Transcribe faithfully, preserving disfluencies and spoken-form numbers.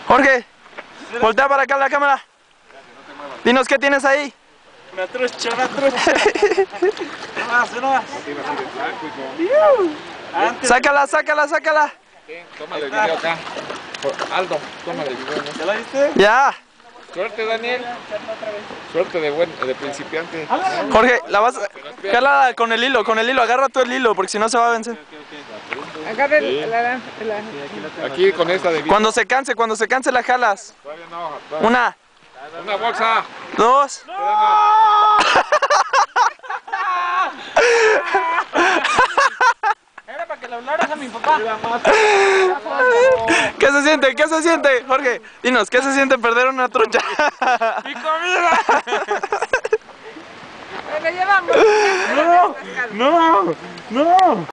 Jorge, voltea para acá la cámara. Dinos qué tienes ahí. Una trucha, una trucha. No más, no más. Sácala, sácala, sácala. Tómale el video acá. Aldo, tómale el video. ¿Ya la viste? Ya. Suerte, Daniel. Suerte de buen, de principiante. Jorge, la vas a... Jala con el hilo, con el hilo. Agarra tú el hilo, porque si no se va a vencer. Agarra el, la, la, Aquí con esta de video. Cuando se canse, cuando se canse la jalas. Todavía no. Todavía. Una, Una bolsa. dos. Era para que le hablaras a mi papá. ¿Qué se siente? ¿Qué se siente? Jorge, dinos, ¿qué se siente perder una trucha? ¡Mi comida! la llevamos. ¡No! ¡No! ¡No!